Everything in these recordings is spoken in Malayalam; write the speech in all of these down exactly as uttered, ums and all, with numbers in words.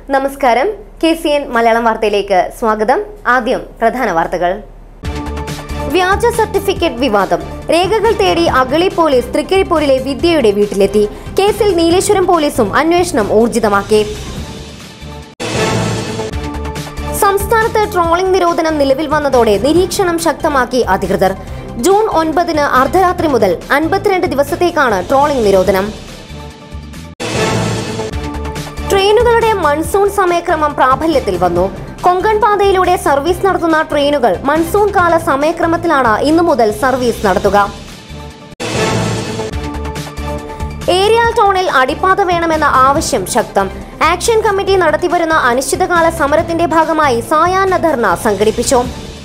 നമസ്കാരം കെ സി എൻ മലയാളം വാർത്തയിലേക്ക് സ്വാഗതം. ആദ്യം പ്രധാന വാർത്തകൾ. വ്യാജ സർട്ടിഫിക്കറ്റ് വിവാദം. രേഖകൾ തേടി അഗളി പോലീസ് തൃക്കരിപ്പൂരിലെ വിദ്യയുടെ വീട്ടിലെത്തി. കേസിൽ നീലേശ്വരം പോലീസും അന്വേഷണം ഊർജിതമാക്കി. സംസ്ഥാനത്ത് ട്രോളിംഗ് നിരോധനം നിലവിൽ വന്നതോടെ നിരീക്ഷണം ശക്തമാക്കി അധികൃതർ. ജൂൺ ഒൻപതിന് അർദ്ധരാത്രി മുതൽ അൻപത്തിരണ്ട് ദിവസത്തേക്കാണ് ട്രോളിംഗ് നിരോധനം. ട്രെയിനുകളുടെ മൺസൂൺ സമയക്രമം പ്രാബല്യത്തിൽ വന്നു. കൊങ്കൺ പാതയിലൂടെ സർവീസ് നടത്തുന്ന ട്രെയിനുകൾ മൺസൂൺ കാല സമയക്രമത്തിലാണ് ഇന്നു മുതൽ സർവീസ് നടത്തുക. ഏരിയൽ ടൗണിൽ അടിപ്പാത വേണമെന്ന ആവശ്യം ശക്തം. ആക്ഷൻ കമ്മിറ്റി നടത്തിവരുന്ന അനിശ്ചിതകാല സമരത്തിന്റെ ഭാഗമായി സായാഹ്ന ധർണ സംഘടിപ്പിച്ചു.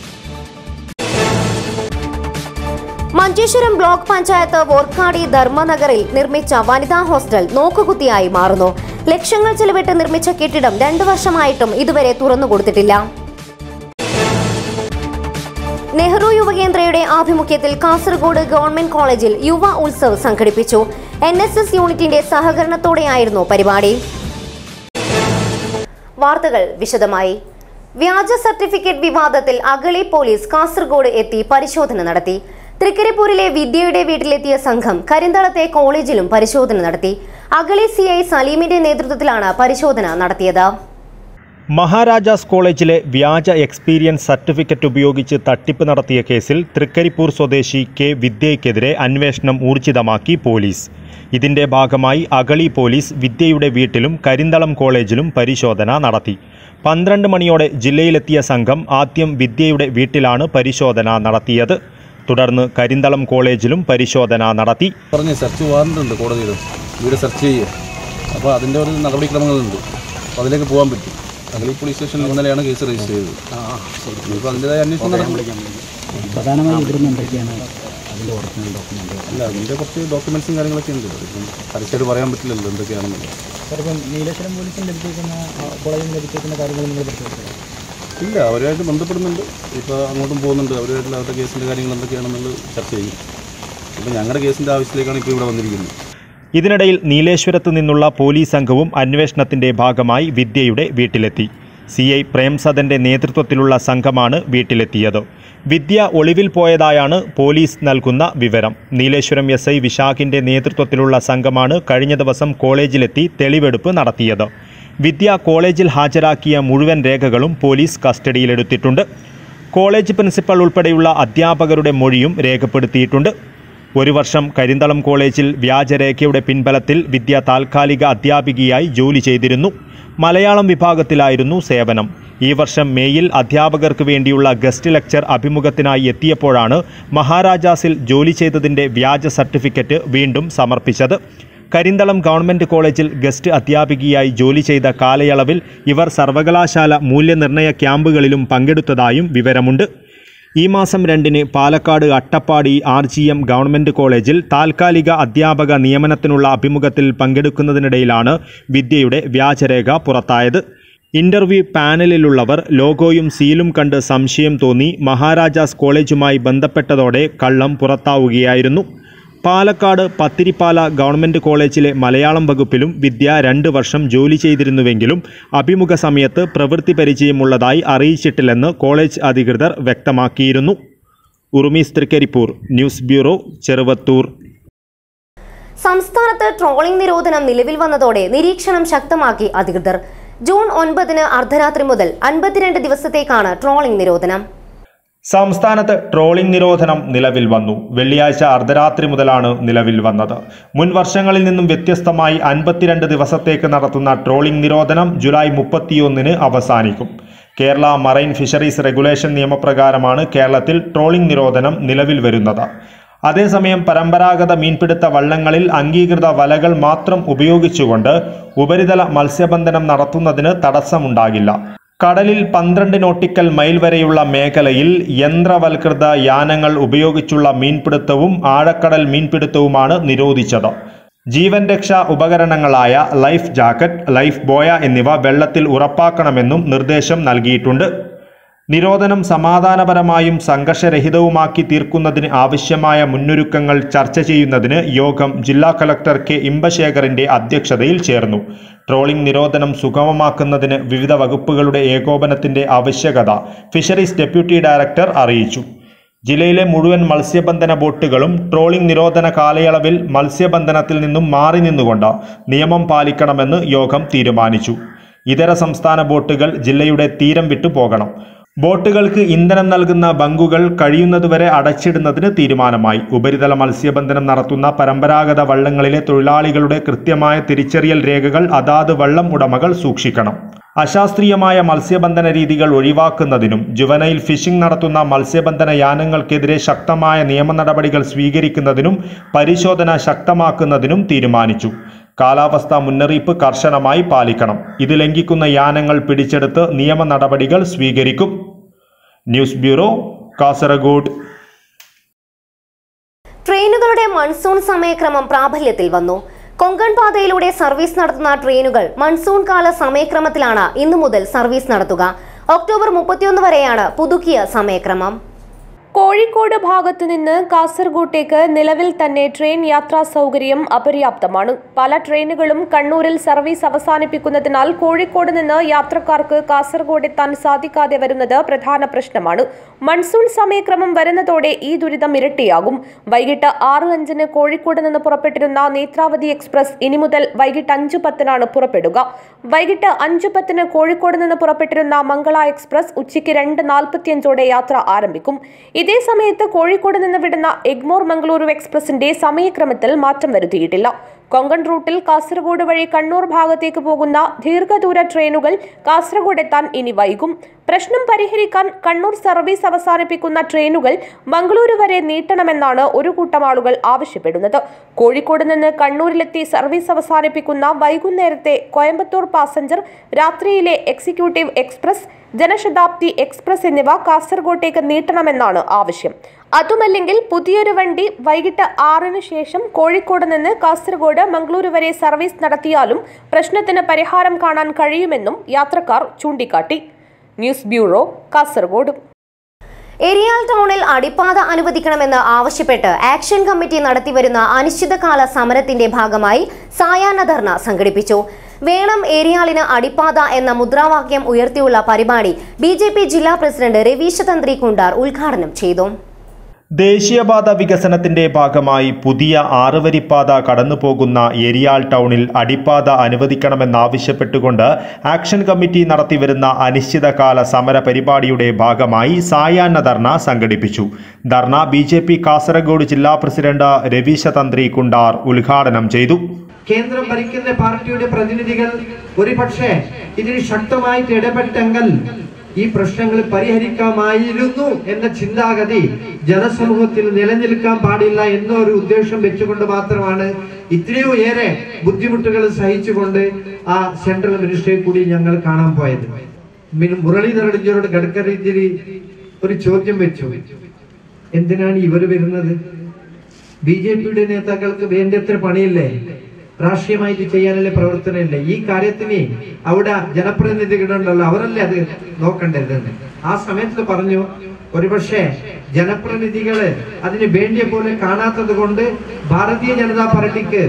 മഞ്ചേശ്വരം ബ്ലോക്ക് പഞ്ചായത്ത് വോർക്കാടി ധർമ്മനഗറിൽ നിർമ്മിച്ച വനിതാ ഹോസ്റ്റൽ നോക്കുകുത്തിയായി മാറുന്നു. ലക്ഷങ്ങൾ ചെലവിട്ട് നിർമ്മിച്ച കെട്ടിടം രണ്ടു വർഷമായിട്ടും ഇതുവരെ തുറന്നുകൊടുത്തിട്ടില്ല. നെഹ്റു യുവകേന്ദ്രയുടെ ആഭിമുഖ്യത്തിൽ കാസർഗോഡ് ഗവൺമെന്റ് കോളേജിൽ യുവ ഉത്സവ് സംഘടിപ്പിച്ചു. എൻ എസ് എസ് യൂണിറ്റിന്റെ സഹകരണത്തോടെയായിരുന്നു പരിപാടി. വാർത്തകൾ വിശദമായി. വ്യാജ സർട്ടിഫിക്കറ്റ് വിവാദത്തിൽ അഗളി പോലീസ് കാസർഗോഡ് എത്തി പരിശോധന നടത്തി. തൃക്കരിപ്പൂരിലെ വിദ്യയുടെ വീട്ടിലെത്തിയ സംഘം കരിന്തളത്തെ കോളേജിലും പരിശോധന നടത്തി. അഗളി സി ഐ സലീമിന്റെ നേതൃത്വത്തിലാണ് പരിശോധന നടത്തിയത്. മഹാരാജാസ് കോളേജിലെ വ്യാജ എക്സ്പീരിയൻസ് സർട്ടിഫിക്കറ്റ് ഉപയോഗിച്ച് തട്ടിപ്പ് നടത്തിയ കേസിൽ തൃക്കരിപ്പൂർ സ്വദേശി കെ വിദ്യയ്ക്കെതിരെ അന്വേഷണം ഊർജിതമാക്കി പോലീസ്. ഇതിന്റെ ഭാഗമായി അഗളി പോലീസ് വിദ്യയുടെ വീട്ടിലും കരിന്തളം കോളേജിലും പരിശോധന നടത്തി. പന്ത്രണ്ട് മണിയോടെ ജില്ലയിലെത്തിയ സംഘം ആദ്യം വിദ്യയുടെ വീട്ടിലാണ് പരിശോധന നടത്തിയത്. തുടർന്ന് കരിന്തളം കോളേജിലും പരിശോധന നടത്തി. പറഞ്ഞ് സെർച്ച് വാറണ്ട് ഉണ്ട് കോടതിയിൽ, വീട് സെർച്ച് ചെയ്യുക. അപ്പോൾ അതിൻ്റെ ഒരു നടപടിക്രമങ്ങളുണ്ട്, അപ്പോൾ അതിലേക്ക് പോകാൻ പറ്റും. അഗളി പോലീസ് സ്റ്റേഷനിൽ ഇന്നലെയാണ് കേസ് രജിസ്റ്റർ ചെയ്തത്. ഇപ്പോൾ അതിൻ്റെതായ അന്വേഷണം പ്രധാനമായും ഇവിടുന്ന് എന്തൊക്കെയാണ് അതിൻ്റെ ഒറിജിനൽ ഡോക്യുമെൻ്റ്? അല്ല, അതിൻ്റെ കുറച്ച് ഡോക്യുമെൻറ്റ്സും കാര്യങ്ങളൊക്കെ ഉണ്ട്. ഇപ്പം കറക്റ്റായിട്ട് പറയാൻ പറ്റില്ലല്ലോ എന്തൊക്കെയാണെന്നുള്ളത്. ഇപ്പം നീലേശ്വരം പോലീസിന് ലഭിച്ചിരിക്കുന്ന കോളേജിൽ ലഭിച്ചിരിക്കുന്ന കാര്യങ്ങൾ നിങ്ങൾ പരിശോധിച്ചത്? ഇല്ല, അവരുമായിട്ട് ബന്ധപ്പെടുന്നുണ്ട്. ഇപ്പോൾ അങ്ങോട്ടും പോകുന്നുണ്ട്. അവരുമായിട്ടുള്ള അവരുടെ കേസിൻ്റെ കാര്യങ്ങൾ എന്തൊക്കെയാണെന്നുള്ളത് ചർച്ച ചെയ്യും. അപ്പോൾ ഞങ്ങളുടെ കേസിൻ്റെ ആവശ്യത്തിലേക്കാണ് ഇപ്പോൾ ഇവിടെ വന്നിരിക്കുന്നത്. ഇതിനിടയിൽ നീലേശ്വരത്ത് നിന്നുള്ള പോലീസ് സംഘവും അന്വേഷണത്തിന്റെ ഭാഗമായി വിദ്യയുടെ വീട്ടിലെത്തി. സി ഐ പ്രേംസദന്റെ നേതൃത്വത്തിലുള്ള സംഘമാണ് വീട്ടിലെത്തിയത്. വിദ്യ ഒളിവിൽ പോയതായാണ് പോലീസ് നൽകുന്ന വിവരം. നീലേശ്വരം എസ് ഐ വിശാഖിന്റെ നേതൃത്വത്തിലുള്ള സംഘമാണ് കഴിഞ്ഞ ദിവസം കോളേജിലെത്തി തെളിവെടുപ്പ് നടത്തിയത്. വിദ്യ കോളേജിൽ ഹാജരാക്കിയ മുഴുവൻ രേഖകളും പോലീസ് കസ്റ്റഡിയിലെടുത്തിട്ടുണ്ട്. കോളേജ് പ്രിൻസിപ്പൽ ഉൾപ്പെടെയുള്ള അധ്യാപകരുടെ മൊഴിയും രേഖപ്പെടുത്തിയിട്ടുണ്ട്. ഒരു വർഷം കരിന്തളം കോളേജിൽ വ്യാജരേഖയുടെ പിൻബലത്തിൽ വിദ്യ താൽക്കാലിക അധ്യാപികയായി ജോലി ചെയ്തിരുന്നു. മലയാളം വിഭാഗത്തിലായിരുന്നു സേവനം. ഈ വർഷം മേയിൽ അധ്യാപകർക്ക് വേണ്ടിയുള്ള ഗസ്റ്റ് ലെക്ചർ അഭിമുഖത്തിനായി എത്തിയപ്പോഴാണ് മഹാരാജാസിൽ ജോലി ചെയ്തതിൻ്റെ വ്യാജ സർട്ടിഫിക്കറ്റ് വീണ്ടും സമർപ്പിച്ചത്. കരിന്തളം ഗവൺമെൻറ് കോളേജിൽ ഗസ്റ്റ് അധ്യാപികയായി ജോലി ചെയ്ത കാലയളവിൽ ഇവർ സർവകലാശാല മൂല്യനിർണ്ണയ ക്യാമ്പുകളിലും പങ്കെടുത്തതായും വിവരമുണ്ട്. ഈ മാസം രണ്ടിന് Palakkad Attappadi R G M government കോളേജിൽ താൽക്കാലിക അധ്യാപക നിയമനത്തിനുള്ള അഭിമുഖത്തിൽ പങ്കെടുക്കുന്നതിനിടയിലാണ് വിദ്യയുടെ വ്യാജരേഖ പുറത്തായത്. ഇന്റർവ്യൂ പാനലിലുള്ളവർ ലോഗോയും സീലും കണ്ട് സംശയം തോന്നി മഹാരാജാസ് കോളേജുമായി ബന്ധപ്പെട്ടതോടെ കള്ളം പുറത്താവുകയായിരുന്നു. പാലക്കാട് പത്തിരിപ്പാല ഗവൺമെൻറ് കോളേജിലെ മലയാളം വകുപ്പിലും വിദ്യ രണ്ട് വർഷം ജോലി ചെയ്തിരുന്നുവെങ്കിലും അഭിമുഖ സമയത്ത് പ്രവൃത്തി പരിചയമുള്ളതായി അറിയിച്ചിട്ടില്ലെന്ന് കോളേജ് അധികൃതർ വ്യക്തമാക്കിയിരുന്നു. Urumees Trikaripur, news bureau, Cheruvathur. സംസ്ഥാനത്ത് ട്രോളിംഗ് നിരോധനം നിലവിൽ വന്നതോടെ നിരീക്ഷണം ശക്തമാക്കി അധികൃതർ. ജൂൺ ഒൻപതിന് അർദ്ധരാത്രി മുതൽ അൻപത്തിരണ്ട് ദിവസത്തേക്കാണ് ട്രോളിംഗ് നിരോധനം. സംസ്ഥാനത്ത് ട്രോളിംഗ് നിരോധനം നിലവിൽ വന്നു. വെള്ളിയാഴ്ച അർദ്ധരാത്രി മുതലാണ് നിലവിൽ വന്നത്. മുൻ വർഷങ്ങളിൽ നിന്നും വ്യത്യസ്തമായി അൻപത്തിരണ്ട് ദിവസത്തേക്ക് നടത്തുന്ന ട്രോളിംഗ് നിരോധനം ജൂലൈ മുപ്പത്തിയൊന്നിന് അവസാനിക്കും. കേരള മറൈൻ ഫിഷറീസ് റെഗുലേഷൻ നിയമപ്രകാരമാണ് കേരളത്തിൽ ട്രോളിംഗ് നിരോധനം നിലവിൽ വരുന്നത്. അതേസമയം പരമ്പരാഗത മീൻപിടുത്ത വള്ളങ്ങളിൽ അംഗീകൃത വലകൾ മാത്രം ഉപയോഗിച്ചുകൊണ്ട് ഉപരിതല മത്സ്യബന്ധനം നടത്തുന്നതിന് തടസ്സമുണ്ടാകില്ല. കടലിൽ പന്ത്രണ്ട് നോട്ടിക്കൽ മൈൽ വരെയുള്ള മേഖലയിൽ യന്ത്രവൽകൃത യാനങ്ങൾ ഉപയോഗിച്ചുള്ള മീൻപിടുത്തവും ആഴക്കടൽ മീൻപിടുത്തവുമാണ് നിരോധിച്ചത്. ജീവൻ രക്ഷാ ഉപകരണങ്ങളായ ലൈഫ് ജാക്കറ്റ്, ലൈഫ് ബോയ എന്നിവ വെള്ളത്തിൽ ഉറപ്പാക്കണമെന്നും നിർദ്ദേശം നൽകിയിട്ടുണ്ട്. നിരോധനം സമാധാനപരമായും സംഘർഷരഹിതവുമാക്കി തീർക്കുന്നതിന് ആവശ്യമായ മുന്നൊരുക്കങ്ങൾ ചർച്ച ചെയ്യുന്നതിന് യോഗം ജില്ലാ കളക്ടർ കെ ഇമ്പശേഖറിന്റെ അധ്യക്ഷതയിൽ ചേർന്നു. ട്രോളിംഗ് നിരോധനം സുഗമമാക്കുന്നതിന് വിവിധ വകുപ്പുകളുടെ ഏകോപനത്തിന്റെ ആവശ്യകത ഫിഷറീസ് ഡെപ്യൂട്ടി ഡയറക്ടർ അറിയിച്ചു. ജില്ലയിലെ മുഴുവൻ മത്സ്യബന്ധന ബോട്ടുകളും ട്രോളിംഗ് നിരോധന കാലയളവിൽ മത്സ്യബന്ധനത്തിൽ നിന്നും മാറി നിന്നുകൊണ്ട് നിയമം പാലിക്കണമെന്ന് യോഗം തീരുമാനിച്ചു. ഇതര സംസ്ഥാന ബോട്ടുകൾ ജില്ലയുടെ തീരം വിട്ടു പോകണം. ബോട്ടുകൾക്ക് ഇന്ധനം നൽകുന്ന ബങ്കുകൾ കഴിയുന്നതുവരെ അടച്ചിടുന്നതിന് തീരുമാനമായി. ഉപരിതല മത്സ്യബന്ധനം നടത്തുന്ന പരമ്പരാഗത വള്ളങ്ങളിലെ തൊഴിലാളികളുടെ കൃത്യമായ തിരിച്ചറിയൽ രേഖകൾ അതാത് വള്ളം ഉടമകൾ സൂക്ഷിക്കണം. അശാസ്ത്രീയമായ മത്സ്യബന്ധന രീതികൾ ഒഴിവാക്കുന്നതിനും ജുവനൈൽ ഫിഷിംഗ് നടത്തുന്ന മത്സ്യബന്ധന യാനങ്ങൾക്കെതിരെ ശക്തമായ നിയമ നടപടികൾ സ്വീകരിക്കുന്നതിനും പരിശോധന ശക്തമാക്കുന്നതിനും തീരുമാനിച്ചു. കാലാവസ്ഥാ മുന്നറിയിപ്പ് കർശനമായി പാലിക്കണം. ഇത് ലംഘിക്കുന്ന യാനങ്ങൾ പിടിച്ചെടുത്ത് നിയമ നടപടികൾ സ്വീകരിക്കും. News bureau, Kasaragod. ട്രെയിനുകളുടെ മൺസൂൺ സമയക്രമം പ്രാബല്യത്തിൽ വന്നു. കൊങ്കൺ പാതയിലൂടെ സർവീസ് നടത്തുന്ന ട്രെയിനുകൾ മൺസൂൺ കാല സമയക്രമത്തിലാണ് ഇന്നു മുതൽ സർവീസ് നടത്തുക. ഒക്ടോബർ മുപ്പത്തിയൊന്ന് വരെയാണ് പുതുക്കിയ സമയക്രമം. കോഴിക്കോട് ഭാഗത്തു നിന്ന് കാസർഗോട്ടേക്ക് നിലവിൽ തന്നെ ട്രെയിൻ യാത്രാ സൗകര്യം അപര്യാപ്തമാണ്. പല ട്രെയിനുകളും കണ്ണൂരിൽ സർവീസ് അവസാനിപ്പിക്കുന്നതിനാൽ കോഴിക്കോട് നിന്ന് യാത്രക്കാർക്ക് കാസർഗോഡ് എത്താൻ സാധിക്കാതെ വരുന്നത് പ്രധാന പ്രശ്നമാണ്. മൺസൂൺ സമയക്രമം വരുന്നതോടെ ഈ ദുരിതം ഇരട്ടിയാകും. വൈകിട്ട് ആറ് അഞ്ചിന് കോഴിക്കോട് നിന്ന് പുറപ്പെട്ടിരുന്ന നേത്രാവതി എക്സ്പ്രസ് ഇനി മുതൽ വൈകിട്ട് അഞ്ചു പത്തിനാണ് പുറപ്പെടുക. വൈകിട്ട് അഞ്ചു പത്തിന് കോഴിക്കോട് നിന്ന് പുറപ്പെട്ടിരുന്ന മംഗള എക്സ്പ്രസ് ഉച്ചയ്ക്ക് രണ്ട് നാൽപ്പത്തിയഞ്ചോടെ യാത്ര ആരംഭിക്കും. ഇതേ സമയത്ത് കോഴിക്കോട് നിന്ന് വിടുന്ന എഗ്മോർ മംഗളൂരു എക്സ്പ്രസിന്റെ സമയക്രമത്തിൽ മാറ്റം വരുത്തിയിട്ടില്ല. കൊങ്കൺ റൂട്ടിൽ കാസർഗോഡ് വഴി കണ്ണൂർ ഭാഗത്തേക്ക് പോകുന്ന ദീർഘദൂര ട്രെയിനുകൾ കാസർഗോഡ് എത്താൻ ഇനി വൈകും. പ്രശ്നം പരിഹരിക്കാൻ കണ്ണൂർ സർവീസ് അവസാനിപ്പിക്കുന്ന ട്രെയിനുകൾ മംഗളൂരു വരെ നീട്ടണമെന്നാണ് ഒരു കൂട്ടം ആളുകൾ ആവശ്യപ്പെടുന്നത്. കോഴിക്കോട് നിന്ന് കണ്ണൂരിലെത്തി സർവീസ് അവസാനിപ്പിക്കുന്ന വൈകുന്നേരത്തെ കോയമ്പത്തൂർ പാസഞ്ചർ, രാത്രിയിലെ എക്സിക്യൂട്ടീവ് എക്സ്പ്രസ്, ജനശതാബ്ദി എക്സ്പ്രസ് എന്നിവ കാസർഗോട്ടേക്ക് നീട്ടണമെന്നാണ് ആവശ്യം. അതുമല്ലെങ്കിൽ പുതിയൊരു വണ്ടി വൈകിട്ട് ആറിന് ശേഷം കോഴിക്കോട് നിന്ന് കാസർഗോഡ് മംഗളൂരു വരെ സർവീസ് നടത്തിയാലും പ്രശ്നത്തിന് പരിഹാരം കാണാൻ കഴിയുമെന്നും യാത്രക്കാർ ചൂണ്ടിക്കാട്ടി. News bureau, Kasaragod. എരിയാൽ ടൗണിൽ അടിപ്പാത അനുവദിക്കണമെന്ന് ആവശ്യപ്പെട്ട് ആക്ഷൻ കമ്മിറ്റി നടത്തിവരുന്ന അനിശ്ചിതകാല സമരത്തിന്റെ ഭാഗമായി സായാഹ്ന ധർണ സംഘടിപ്പിച്ചു. വേണം ഏരിയാലിന് അടിപ്പാത എന്ന മുദ്രാവാക്യം ഉയർത്തിയുള്ള പരിപാടി ബി ജെ പി ജില്ലാ പ്രസിഡന്റ് രവീശ തന്ത്രി കുണ്ടാർ ഉദ്ഘാടനം ചെയ്തു. ദേശീയപാത വികസനത്തിന്റെ ഭാഗമായി പുതിയ ആറുവരിപ്പാത കടന്നുപോകുന്ന എരിയാൽ ടൗണിൽ അടിപ്പാത അനുവദിക്കണമെന്നാവശ്യപ്പെട്ടുകൊണ്ട് ആക്ഷൻ കമ്മിറ്റി നടത്തിവരുന്ന അനിശ്ചിതകാല സമര പരിപാടിയുടെ ഭാഗമായി സായാഹ്ന ധർണ സംഘടിപ്പിച്ചു. Dharna B J P Kasaragod ജില്ലാ പ്രസിഡന്റ് രവീശ തന്ത്രി കുണ്ടാർ ഉദ്ഘാടനം ചെയ്തു. കേന്ദ്രം ഭരിക്കുന്ന പാർട്ടിയുടെ പ്രതിനിധികൾ ഒരുപക്ഷെ ഇതിന് ശക്തമായിട്ട് ഇടപെട്ടെങ്കിൽ ഈ പ്രശ്നങ്ങൾ പരിഹരിക്കാമായിരുന്നു എന്ന ചിന്താഗതി ജനസമൂഹത്തിൽ നിലനിൽക്കാൻ പാടില്ല എന്നൊരു ഉദ്ദേശം വെച്ചുകൊണ്ട് മാത്രമാണ് ഇത്രയും ഏറെ ബുദ്ധിമുട്ടുകൾ സഹിച്ചുകൊണ്ട് ആ സെൻട്രൽ മിനിസ്റ്ററിൽ കൂടി ഞങ്ങൾ കാണാൻ പോയത്. മുരളീധരനോട് ഗഡ്കരി ഒരു ചോദ്യം വെച്ചു, എന്തിനാണ് ഇവർ വരുന്നത്? ബി ജെ പിയുടെ നേതാക്കൾക്ക് വേണ്ടത്ര പണിയില്ലേ? രാഷ്ട്രീയമായിട്ട് ചെയ്യാനുള്ള പ്രവർത്തനമില്ലേ? ഈ കാര്യത്തിന് അവിടെ ജനപ്രതിനിധികളുണ്ടല്ലോ, അവരല്ലേ അത് നോക്കേണ്ടത്. ആ സമയത്ത് പറഞ്ഞു, ഒരുപക്ഷെ ജനപ്രതിനിധികള് അതിന് വേണ്ടിയ പോലെ കാണാത്തത് കൊണ്ട് ഭാരതീയ ജനതാ പാർട്ടിക്ക്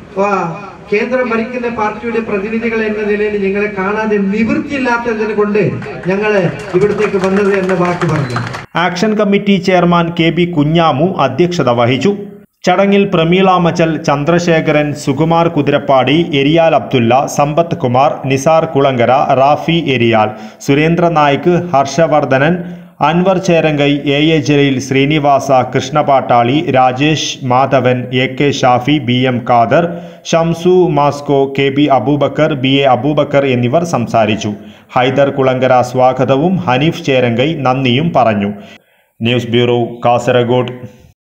കേന്ദ്രം ഭരിക്കുന്ന പാർട്ടിയുടെ പ്രതിനിധികൾ എന്ന നിലയിൽ ഞങ്ങളെ കാണാതെ നിവൃത്തിയില്ലാത്തതിനെ കൊണ്ട് ഞങ്ങള് ഇവിടത്തേക്ക് വന്നത് എന്ന വാക്ക് പറഞ്ഞു. Action committee chairman K B Kunhamu അധ്യക്ഷത വഹിച്ചു. ചടങ്ങിൽ Prameela Machal, Chandrasekharan, Sukumar Kuthirapadi, Eriyal Abdulla, Sampath Kumar, Nisar Kulankara, Rafi Eriyal, Surendra Naik, Harshavardhanan, Anwar Cherankai, A A Jaleel, Sreenivasa, Krishnapattali, Rajesh Madhavan, A K Shafi, B M Khader, Shamsu Masco, K B Aboobacker, B A Aboobacker എന്നിവർ സംസാരിച്ചു. ഹൈദർ കുളങ്കര സ്വാഗതവും ഹനീഫ് ചേരങ്കൈ നന്ദിയും പറഞ്ഞു. News bureau, Kasaragod.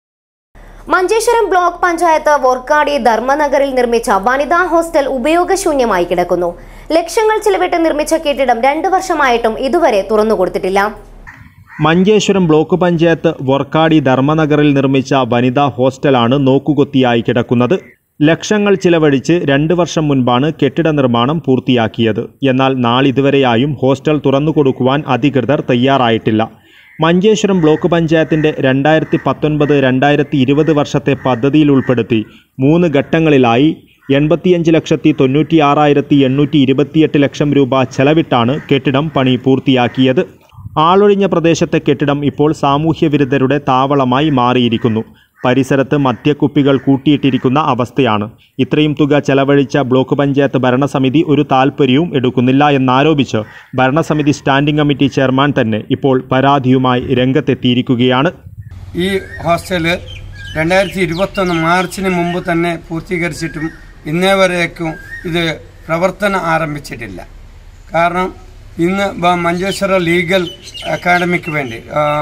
Manjeshwaram block panchayat Vorkady ധർമ്മനഗറിൽ നിർമ്മിച്ച വനിതാ ഹോസ്റ്റൽ ഉപയോഗശൂന്യമായി കിടക്കുന്നു. ലക്ഷങ്ങൾ ചിലവിട്ട് നിർമ്മിച്ച കെട്ടിടം രണ്ടു വർഷമായിട്ടും ഇതുവരെ തുറന്നുകൊടുത്തിട്ടില്ല. മഞ്ചേശ്വരം ബ്ലോക്ക് പഞ്ചായത്ത് വോർക്കാടി ധർമ്മനഗറിൽ നിർമ്മിച്ച വനിതാ ഹോസ്റ്റലാണ് നോക്കുകൊത്തിയായി കിടക്കുന്നത്. ലക്ഷങ്ങൾ ചിലവഴിച്ച് രണ്ട് വർഷം മുൻപാണ് കെട്ടിട നിർമ്മാണം പൂർത്തിയാക്കിയത്. എന്നാൽ നാളിതുവരെയായും ഹോസ്റ്റൽ തുറന്നുകൊടുക്കുവാൻ അധികൃതർ തയ്യാറായിട്ടില്ല. മഞ്ചേശ്വരം ബ്ലോക്ക് പഞ്ചായത്തിൻ്റെ രണ്ടായിരത്തി പത്തൊൻപത് രണ്ടായിരത്തി ഇരുപത് വർഷത്തെ പദ്ധതിയിൽ ഉൾപ്പെടുത്തി മൂന്ന് ഘട്ടങ്ങളിലായി എൺപത്തിയഞ്ച് ലക്ഷത്തി തൊണ്ണൂറ്റി ആറായിരത്തി എണ്ണൂറ്റി ഇരുപത്തിയെട്ട് ലക്ഷം രൂപ ചെലവിട്ടാണ് കെട്ടിടം പണി പൂർത്തിയാക്കിയത്. ആളൊഴിഞ്ഞ പ്രദേശത്തെ കെട്ടിടം ഇപ്പോൾ സാമൂഹ്യ വിരുദ്ധരുടെ താവളമായി മാറിയിരിക്കുന്നു. പരിസരത്ത് മദ്യക്കുപ്പികൾ കൂട്ടിയിട്ടിരിക്കുന്ന അവസ്ഥയാണ്. ഇത്രയും തുക ചെലവഴിച്ച ബ്ലോക്ക് പഞ്ചായത്ത് ഭരണസമിതി ഒരു താൽപ്പര്യവും എടുക്കുന്നില്ല എന്നാരോപിച്ച് ഭരണസമിതി സ്റ്റാൻഡിംഗ് കമ്മിറ്റി ചെയർമാൻ തന്നെ ഇപ്പോൾ പരാതിയുമായി രംഗത്തെത്തിയിരിക്കുകയാണ്. ഈ ഹോസ്റ്റല് രണ്ടായിരത്തി ഇരുപത്തൊന്ന് മാർച്ചിന് മുമ്പ് തന്നെ പൂർത്തീകരിച്ചിട്ടും ഇന്നേ വരേക്കും ഇത് പ്രവർത്തനം ആരംഭിച്ചിട്ടില്ല. കാരണം ഇന്ന് മഞ്ചേശ്വരം ലീഗൽ അക്കാഡമിക്ക് വേണ്ടി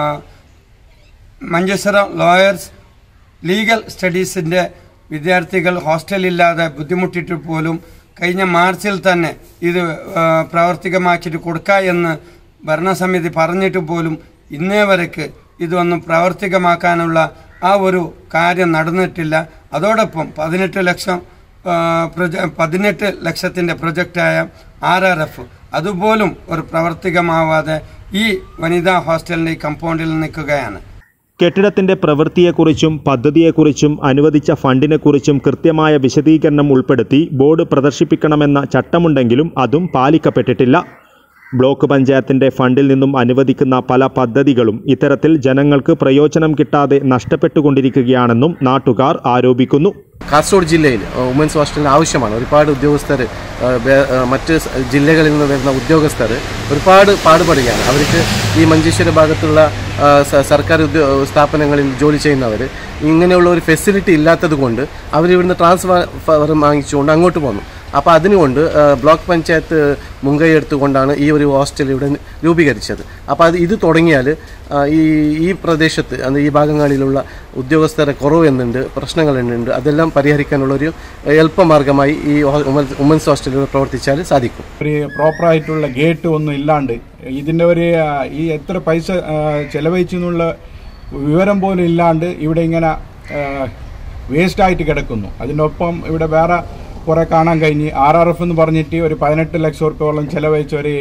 മഞ്ചേശ്വരം ലോയേഴ്സ് ലീഗൽ സ്റ്റഡീസിൻ്റെ വിദ്യാർത്ഥികൾ ഹോസ്റ്റലില്ലാതെ ബുദ്ധിമുട്ടിയിട്ട് പോലും കഴിഞ്ഞ മാർച്ചിൽ തന്നെ ഇത് പ്രാവർത്തികമാക്കിയിട്ട് കൊടുക്കുക എന്ന് ഭരണസമിതി പറഞ്ഞിട്ട് പോലും ഇന്നേ വരയ്ക്ക് ഇതൊന്നും പ്രാവർത്തികമാക്കാനുള്ള ആ ഒരു കാര്യം നടന്നിട്ടില്ല. അതോടൊപ്പം പതിനെട്ട് ലക്ഷം പ്രൊജ പതിനെട്ട് ലക്ഷത്തിൻ്റെ പ്രൊജക്റ്റായ ആർ ആർ എഫ് അതുപോലും ഒരു പ്രാവർത്തികമാവാതെ ഈ വനിതാ ഹോസ്റ്റലിൻ്റെ ഈ കമ്പൗണ്ടിൽ നിൽക്കുകയാണ്. കെട്ടിടത്തിന്റെ പ്രവൃത്തിയെക്കുറിച്ചും പദ്ധതിയെക്കുറിച്ചും അനുവദിച്ച ഫണ്ടിനെക്കുറിച്ചും കൃത്യമായ വിശദീകരണം ഉൾപ്പെടുത്തി ബോർഡ് പ്രദർശിപ്പിക്കണമെന്ന ചട്ടമുണ്ടെങ്കിലും അതും പാലിക്കപ്പെട്ടിട്ടില്ല. ബ്ലോക്ക് പഞ്ചായത്തിന്റെ ഫണ്ടിൽ നിന്നും അനുവദിക്കുന്ന പല പദ്ധതികളും ഇത്തരത്തിൽ ജനങ്ങൾക്ക് പ്രയോജനം കിട്ടാതെ നഷ്ടപ്പെട്ടുകൊണ്ടിരിക്കുകയാണെന്നും നാട്ടുകാർ ആരോപിക്കുന്നു. കാസർഗോഡ് ജില്ലയിൽ വുമൻസ് ഹോസ്റ്റലിന് ആവശ്യമാണ്. ഒരുപാട് ഉദ്യോഗസ്ഥർ മറ്റ് ജില്ലകളിൽ നിന്ന് വരുന്ന ഉദ്യോഗസ്ഥർ ഒരുപാട് പാടുപെടുകയാണ്. അവർക്ക് ഈ മഞ്ചേശ്വര ഭാഗത്തുള്ള സർക്കാർ ഉദ്യോ സ്ഥാപനങ്ങളിൽ ജോലി ചെയ്യുന്നവർ ഇങ്ങനെയുള്ള ഒരു ഫെസിലിറ്റി ഇല്ലാത്തത് കൊണ്ട് അവരിവിടുന്ന് ട്രാൻസ്ഫർ വാങ്ങിച്ചുകൊണ്ട് അങ്ങോട്ട് പോന്നു. അപ്പോൾ അതിനുകൊണ്ട് ബ്ലോക്ക് പഞ്ചായത്ത് മുൻകൈ എടുത്തുകൊണ്ടാണ് ഈ ഒരു ഹോസ്റ്റൽ ഇവിടെ രൂപീകരിച്ചത്. അപ്പോൾ അത് ഇത് തുടങ്ങിയാൽ ഈ ഈ പ്രദേശത്ത് ഈ ഭാഗങ്ങളിലുള്ള ഉദ്യോഗസ്ഥരെ കുറവ് എന്നുണ്ട്, പ്രശ്നങ്ങൾ എന്നുണ്ട്, അതെല്ലാം പരിഹരിക്കാനുള്ളൊരു എളുപ്പമാർഗമായി ഈ വുമൻസ് ഹോസ്റ്റലുകൾ പ്രവർത്തിച്ചാൽ സാധിക്കും. ഒരു പ്രോപ്പറായിട്ടുള്ള ഗേറ്റ് ഒന്നും ഇല്ലാണ്ട് ഇതിൻ്റെ ഒരു ഈ എത്ര പൈസ ചെലവഴിച്ചു എന്നുള്ള വിവരം പോലും ഇല്ലാണ്ട് ഇവിടെ ഇങ്ങനെ വേസ്റ്റായിട്ട് കിടക്കുന്നു. അതിനൊപ്പം ഇവിടെ വേറെ കുറേ കാണാൻ കഴിഞ്ഞ് ആർ ആർ എഫ് എന്ന് പറഞ്ഞിട്ട് ഒരു പതിനെട്ട് ലക്ഷം റുപ്യോളം ചിലവഴിച്ച ഒരു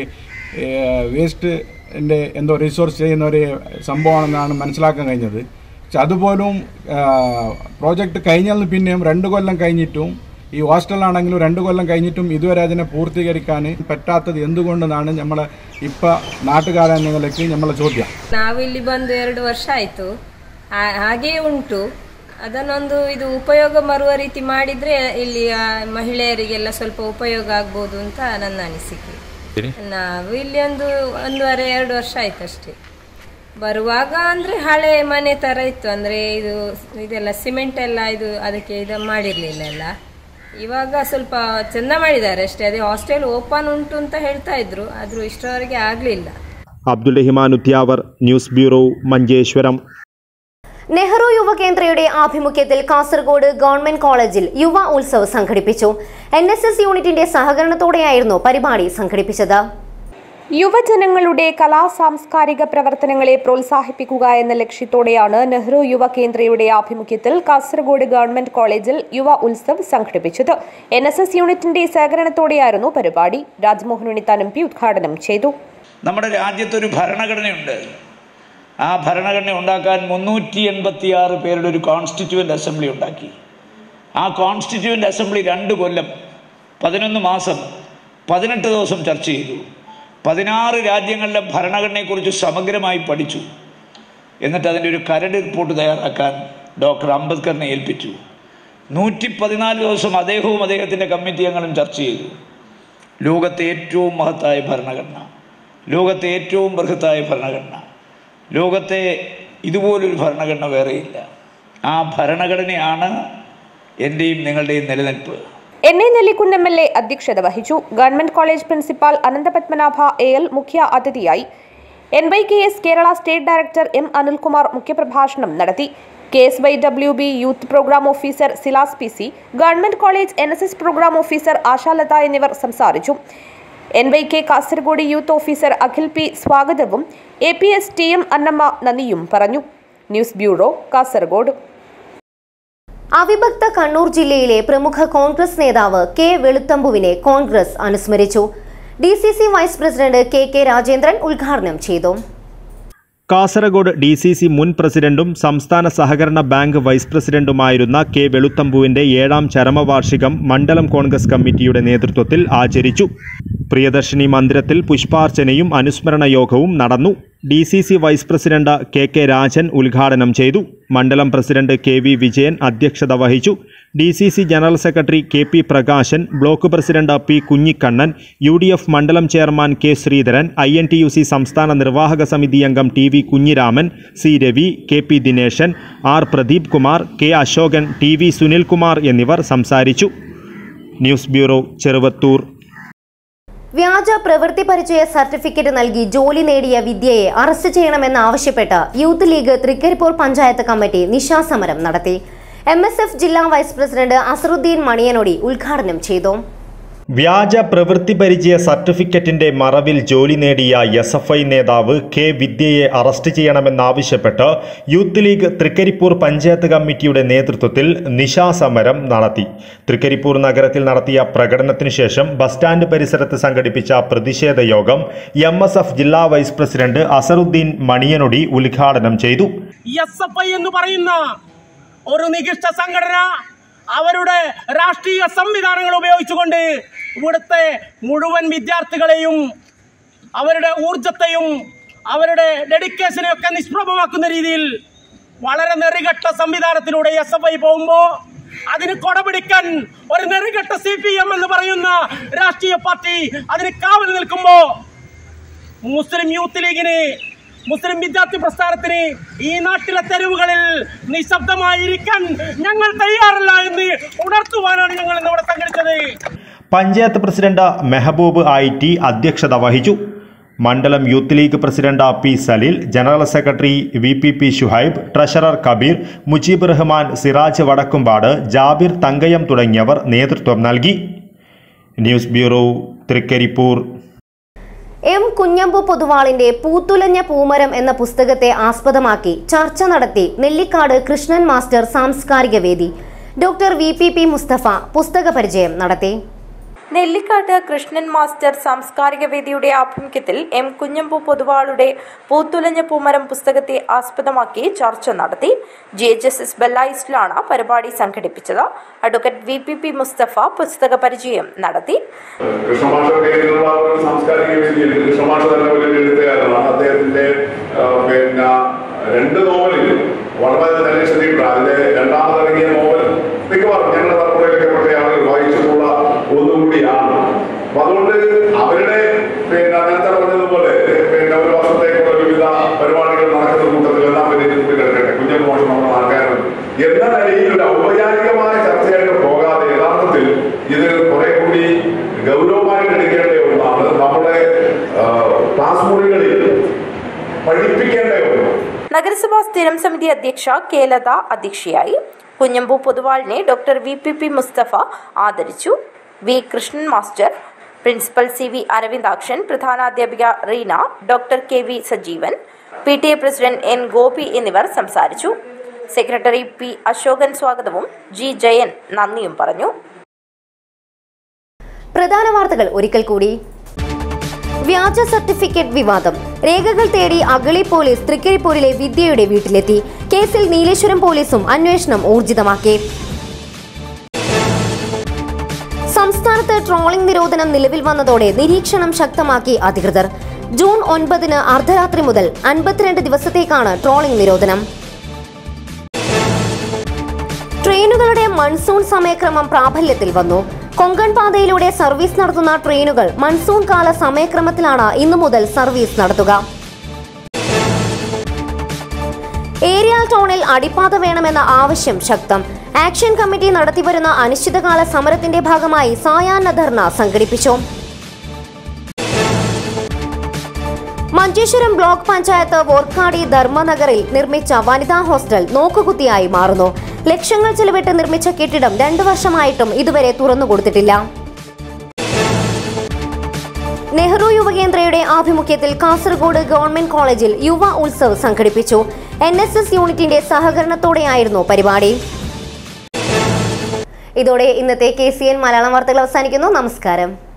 വേസ്റ്റിൻ്റെ എന്തോ റിസോഴ്സ് ചെയ്യുന്ന ഒരു സംഭവമാണെന്നാണ് മനസ്സിലാക്കാൻ കഴിഞ്ഞത്. പക്ഷെ അതുപോലും പ്രോജക്റ്റ് കഴിഞ്ഞാൽ പിന്നെയും രണ്ട് കൊല്ലം കഴിഞ്ഞിട്ടും ഈ ഹോസ്റ്റലാണെങ്കിലും രണ്ട് കൊല്ലം കഴിഞ്ഞിട്ടും ಇದುವರೆ അതിനെ പൂർത്തീകരിക്കാൻ പറ്റാത്തത് എന്തുകൊണ്ടെന്നാണ് നമ്മളെ ഇപ്പം നാട്ടുകാരെന്ന നിലയ്ക്ക് നമ്മളെ ചോദ്യം. ನಾವಿಲ್ಲಿ ಬಂದು ಎರಡು ವರ್ಷ ಆಯಿತು, ಹಾಗೇ ಉಂಟು. ಅದನ್ನೊಂದು ಇದು ಉಪಯೋಗ ಬರುವ ರೀತಿ ಮಾಡಿದ್ರೆ ಇಲ್ಲಿ ಮಹಿಳೆಯರಿಗೆಲ್ಲ ಸ್ವಲ್ಪ ಉಪಯೋಗ ಆಗ್ಬೋದು ಅಂತ ನನ್ನ ಅನಿಸಿಕೆ. ನಾವು ಇಲ್ಲಿ ಒಂದು ಒಂದೂವರೆ ಎರಡು ವರ್ಷ ಆಯ್ತು ಅಷ್ಟೇ. ಬರುವಾಗ ಅಂದ್ರೆ ಹಳೆ ಮನೆ ತರ ಇತ್ತು, ಅಂದ್ರೆ ಇದು ಇದೆಲ್ಲ ಸಿಮೆಂಟ್ ಎಲ್ಲ ಇದು ಅದಕ್ಕೆ ಇದು ಮಾಡಿರ್ಲಿಲ್ಲ ಎಲ್ಲ. ಇವಾಗ ಸ್ವಲ್ಪ ಚೆಂದ ಮಾಡಿದ್ದಾರೆ ಅಷ್ಟೇ. ಅದೇ ಹಾಸ್ಟೆಲ್ ಓಪನ್ ಉಂಟು ಅಂತ ಹೇಳ್ತಾ ಇದ್ರು, ಆದ್ರೂ ಇಷ್ಟರವರೆಗೆ ಆಗ್ಲಿಲ್ಲ. Abdul Rahman Udyavar, news bureau, Manjeshwaram. നെഹ്റു യുവകേന്ദ്രയുടെ ആഭിമുഖ്യത്തിൽ കാസർഗോഡ് ഗവൺമെന്റ് കോളേജിൽ യുവ ഉത്സവ് സംഘടിപ്പിച്ചു. എൻ എസ് എസ് യൂണിറ്റിന്റെ സഹകരണത്തോടെയായിരുന്നു പരിപാടി സംഘടിപ്പിച്ചത്. യുവജനങ്ങളുടെ കലാ സാംസ്കാരിക പ്രവർത്തനങ്ങളെ പ്രോത്സാഹിപ്പിക്കുക എന്ന ലക്ഷ്യത്തോടെയാണ് നെഹ്റു യുവകേന്ദ്രയുടെ ആഭിമുഖ്യത്തിൽ കാസർഗോഡ് ഗവൺമെന്റ് കോളേജിൽ യുവ ഉത്സവ് സംഘടിപ്പിച്ചത്. എൻ എസ് എസ് യൂണിറ്റിന്റെ സഹകരണത്തോടെയായിരുന്നു പരിപാടി. രാജ്മോഹൻ ഉണ്ണിത്താൻ എം പി ഉദ്ഘാടനം ചെയ്തു. നമ്മുടെ രാജ്യത്തൊരു ഭരണഘടനയുണ്ട്. ആ ഭരണഘടന ഉണ്ടാക്കാൻ മുന്നൂറ്റി എൺപത്തി ആറ് പേരുടെ ഒരു കോൺസ്റ്റിറ്റ്യൂവൻ്റ് അസംബ്ലി ഉണ്ടാക്കി. ആ കോൺസ്റ്റിറ്റ്യൂവൻ്റ് അസംബ്ലി രണ്ട് കൊല്ലം പതിനൊന്ന് മാസം പതിനെട്ട് ദിവസം ചർച്ച ചെയ്തു. പതിനാറ് രാജ്യങ്ങളിലെ ഭരണഘടനയെക്കുറിച്ച് സമഗ്രമായി പഠിച്ചു. എന്നിട്ട് അതിൻ്റെ ഒരു കരട് റിപ്പോർട്ട് തയ്യാറാക്കാൻ ഡോക്ടർ അംബേദ്കറിനെ ഏൽപ്പിച്ചു. നൂറ്റി പതിനാല് ദിവസം അദ്ദേഹവും അദ്ദേഹത്തിൻ്റെ കമ്മിറ്റി അംഗങ്ങളും ചർച്ച ചെയ്തു. ലോകത്തെ ഏറ്റവും മഹത്തായ ഭരണഘടന, ലോകത്തെ ഏറ്റവും ബൃഹത്തായ ഭരണഘടന, ലോകത്തെ ഇതുപോലൊരു ഭരണഘടന വേറെയില്ല. ആ ഭരണഘടനയാണ് എൻ്റെയും നിങ്ങളുടെയും നിലനിൽപ്പ്. N A Nellikkunnu M L A അധ്യക്ഷത വഹിച്ചു. Government college principal Ananthapadmanabha A L മുഖ്യ അതിഥിയായി. N Y K S Kerala state director M Anilkumar മുഖ്യപ്രഭാഷണം നടത്തി. K S Y W B youth programme officer Silas P C, government college N S S programme officer Ashalatha എന്നിവർ സംസാരിച്ചു. N Y K Kasaragod youth officer Akhil P സ്വാഗതവും A P S T M Annamma നന്ദിയും പറഞ്ഞു. News bureau, Kasaragod. അവിഭക്ത കണ്ണൂർ ജില്ലയിലെ പ്രമുഖ കോൺഗ്രസ് നേതാവ് കെ വെളുത്തമ്പുവിനെ കോൺഗ്രസ് അനുസ്മരിച്ചു. D C C vice president K K Rajendran ഉദ്ഘാടനം ചെയ്തു. കാസർഗോഡ് ഡി സി സി മുൻ പ്രസിഡന്റും സംസ്ഥാന സഹകരണ ബാങ്ക് വൈസ് പ്രസിഡന്റുമായിരുന്ന കെ വെളുത്തമ്പുവിന്റെ ഏഴാം ചരമവാർഷികം മണ്ഡലം കോൺഗ്രസ് കമ്മിറ്റിയുടെ നേതൃത്വത്തിൽ ആചരിച്ചു. പ്രിയദർശിനി മന്ദിരത്തിൽ പുഷ്പാർച്ചനയും അനുസ്മരണ യോഗവും നടന്നു. D C C vice president K K Rajan ഉദ്ഘാടനം ചെയ്തു. മണ്ഡലം പ്രസിഡന്റ് കെ വി വിജയൻ അധ്യക്ഷത വഹിച്ചു. D C C general secretary K P Prakashan, block president P Kunhikannan, U D F മണ്ഡലം chairman K Sreedharan, I N T U C സംസ്ഥാന നിർവാഹക സമിതി അംഗം T V Kunhiraman, C Ravi, K P Dineshan, R Pradeep Kumar, K Ashokan, T V Sunilkumar എന്നിവർ സംസാരിച്ചു. News bureau, Cheruvathur. വ്യാജ പ്രവൃത്തി പരിചയ സർട്ടിഫിക്കറ്റ് നൽകി ജോലി നേടിയ വിദ്യയെ അറസ്റ്റ് ചെയ്യണമെന്നാവശ്യപ്പെട്ട് youth league Trikaripur panchayat committee നിശാസമരം നടത്തി. എം എസ് എഫ് ജില്ലാ വൈസ് പ്രസിഡന്റ് അസറുദ്ദീൻ മണിയനോടി ഉദ്ഘാടനം ചെയ്തു. വ്യാജ പ്രവൃത്തി പരിചയ സർട്ടിഫിക്കറ്റിന്റെ മറവിൽ ജോലി നേടിയ എസ് എഫ് ഐ നേതാവ് കെ വിദ്യയെ അറസ്റ്റ് ചെയ്യണമെന്നാവശ്യപ്പെട്ട് യൂത്ത് ലീഗ് തൃക്കരിപ്പൂർ പഞ്ചായത്ത് കമ്മിറ്റിയുടെ നേതൃത്വത്തിൽ നിശാസമരം നടത്തി. തൃക്കരിപ്പൂർ നഗരത്തിൽ നടത്തിയ പ്രകടനത്തിനു ശേഷം ബസ് സ്റ്റാൻഡ് പരിസരത്ത് സംഘടിപ്പിച്ച പ്രതിഷേധ യോഗം എം എസ് എഫ് ജില്ലാ വൈസ് പ്രസിഡന്റ് അസറുദ്ദീൻ മണിയനൊടി ഉദ്ഘാടനം ചെയ്തു. എസ് എഫ് ഐ എന്ന് പറയുന്ന ഒരു നികിഷ്ട സംഘടന അവരുടെ രാഷ്ട്രീയ സംവിധാനങ്ങൾ ഉപയോഗിച്ചുകൊണ്ട് ഇവിടുത്തെ മുഴുവൻ വിദ്യാർത്ഥികളെയും അവരുടെ ഊർജത്തെയും അവരുടെ ഡെഡിക്കേഷനെയും ഒക്കെ നിഷ്പ്രഭമാക്കുന്ന രീതിയിൽ വളരെ നെറികെട്ട സംവിധാനത്തിലൂടെ എസ് എഫ് ഐ പോകുമ്പോൾ അതിന് കൊടപിടിക്കാൻ ഒരു നെറികെട്ട സി പി എം എന്ന് പറയുന്ന രാഷ്ട്രീയ പാർട്ടി അതിന് കാവൽ നിൽക്കുമ്പോൾ മുസ്ലിം യൂത്ത് ലീഗിന്, മുസ്ലിം വിദ്യാർത്ഥി പ്രസ്ഥാനത്തിന് ഈ നാട്ടിലെ തെരുവുകളിൽ നിശബ്ദമായിരിക്കാൻ ഞങ്ങൾ തയ്യാറല്ല എന്ന് ഉണർത്തുവാനാണ് ഞങ്ങൾ ഇന്നിവിടെ സംഘടിച്ചത്. Panchayat president Mehboob I T അധ്യക്ഷത വഹിച്ചു. മണ്ഡലം youth league president P Saleel, general secretary V P P Shuhaib, treasurer Kabeer, Mujeeb Rahman, Siraj Vadakkumpad, Jabir Thankayam തുടങ്ങിയവർ നേതൃത്വം നൽകി. News bureau, Trikaripur. M Kunhambu പൊതുവാളിന്റെ പൂത്തുലഞ്ഞ പൂമരം എന്ന പുസ്തകത്തെ ആസ്പദമാക്കി ചർച്ച നടത്തി നെല്ലിക്കാട് കൃഷ്ണൻ മാസ്റ്റർ സാംസ്കാരിക വേദി. Doctor V P P Mustafa പുസ്തക പരിചയം നടത്തി. നെല്ലിക്കാട് കൃഷ്ണൻ മാസ്റ്റർ സാംസ്കാരിക വേദിയുടെ ആഭിമുഖ്യത്തിൽ എം കുഞ്ഞമ്പു പൊതുവാളുടെ പൂത്തുലഞ്ഞ പൂമരം പുസ്തകത്തെ ആസ്പദമാക്കി ചർച്ച നടത്തി. ജി എച്ച് എസ് എസ് ബെല്ലായിസ്റ്റിലാണ് പരിപാടി സംഘടിപ്പിച്ചത്. Advocate V P P Mustafa പുസ്തക പരിചയം നടത്തി. രണ്ട് നോവലിൽ വളരെ നിരീക്ഷിച്ചിട്ടുണ്ട്. അതിലെ രണ്ടാമതിറങ്ങിയ നോവൽ മിക്കവാറും ഞങ്ങളുടെ തലമുറയിലൊക്കെ പെട്ട ആളുകൾ വായിച്ചിട്ടുള്ള ഒന്നുകൂടിയാണ്. അപ്പൊ അതുകൊണ്ട് അവരുടെ പിന്നെ നേരത്തെ പറഞ്ഞതുപോലെ പിന്നെ ഒരു വർഷത്തേക്കുള്ള വിവിധ പരിപാടികൾ നടക്കുന്ന കൂട്ടത്തിൽ എല്ലാം വലിയ കിടക്കട്ടെ കുഞ്ഞൻ മോശം നമ്മൾ ആൾക്കാരുണ്ട് എന്ന നിലയിൽ ഒരു ഔപചാരികമായ ചർച്ചയായിട്ട് പോകാതെ യഥാർത്ഥത്തിൽ ഇത് കുറെ കൂടി ഗൗരവമായിട്ട് എടുക്കേണ്ട ഒന്നാണ്. നമ്മുടെ ക്ലാസ് മുറികളിൽ പഠിപ്പിക്കേണ്ട ഒന്നാണ്. നഗരസഭാ സ്ഥിരം സമിതി അധ്യക്ഷ കെ ലത അധ്യക്ഷയായി. കുഞ്ഞമ്പു പൊതുവാളിനെ doctor V P P Mustafa ആദരിച്ചു. V Krishnan master, principal C V Aravindakshan, പ്രധാനാധ്യാപിക Reena, doctor K V Sajeevan, P T A president N Gopi എന്നിവർ സംസാരിച്ചു. സെക്രട്ടറി പി അശോകൻ സ്വാഗതവും ജി ജയൻ നന്ദിയും പറഞ്ഞു. പ്രധാന വാർത്തകൾ ഒരിക്കൽ കൂടി. വ്യാജ സർട്ടിഫിക്കറ്റ് വിവാദം. രേഖകൾ തേടി അഗളി പോലീസ് തൃക്കരിപ്പൂരിലെ വിദ്യയുടെ വീട്ടിലെത്തി. കേസിൽ നീലേശ്വരം പോലീസും അന്വേഷണം ഊർജിതമാക്കി. സംസ്ഥാനത്ത് ട്രോളിംഗ് നിരോധനം നിലവിൽ വന്നതോടെ നിരീക്ഷണം ശക്തമാക്കി അധികൃതർ. ജൂൺ ഒൻപതിന് അർദ്ധരാത്രി മുതൽ അൻപത്തിരണ്ട് ദിവസത്തേക്കാണ് ട്രോളിംഗ് നിരോധനം. ട്രെയിനുകളുടെ മൺസൂൺ സമയക്രമം പ്രാബല്യത്തിൽ വന്നു. കൊങ്കൺ പാതയിലൂടെ സർവീസ് നടത്തുന്ന ട്രെയിനുകൾ മൺസൂൺ കാല സമയക്രമത്തിലാണ് ഇന്നു മുതൽ സർവീസ് നടത്തുക. ഏരിയൽ ടൗണിൽ അടിപ്പാത വേണമെന്ന ആവശ്യം ശക്തം. ആക്ഷൻ കമ്മിറ്റി നടത്തിവരുന്ന അനിശ്ചിതകാല സമരത്തിന്റെ ഭാഗമായി സായാഹ്ന ധർണ സംഘടിപ്പിച്ചു. മഞ്ചേശ്വരം ബ്ലോക്ക് പഞ്ചായത്ത് വോർക്കാടി ധർമ്മനഗറിൽ നിർമ്മിച്ച വനിതാ ഹോസ്റ്റൽ നോക്കുകുത്തിയായി മാറുന്നു. ലക്ഷങ്ങൾ ചെലവിട്ട് നിർമ്മിച്ച കെട്ടിടം രണ്ടു വർഷമായിട്ടും ഇതുവരെ തുറന്നുകൊടുത്തിട്ടില്ല. നെഹ്റു യുവകേന്ദ്രയുടെ ആഭിമുഖ്യത്തിൽ കാസർഗോഡ് ഗവൺമെന്റ് കോളേജിൽ യുവ ഉത്സവ് സംഘടിപ്പിച്ചു. എൻ എസ് എസ് യൂണിറ്റിന്റെ സഹകരണത്തോടെയായിരുന്നു പരിപാടി. ഇതോടെ ഇന്നത്തെ കെ സി എൻ മലയാളം വാർത്തകൾ അവസാനിക്കുന്നു. നമസ്കാരം.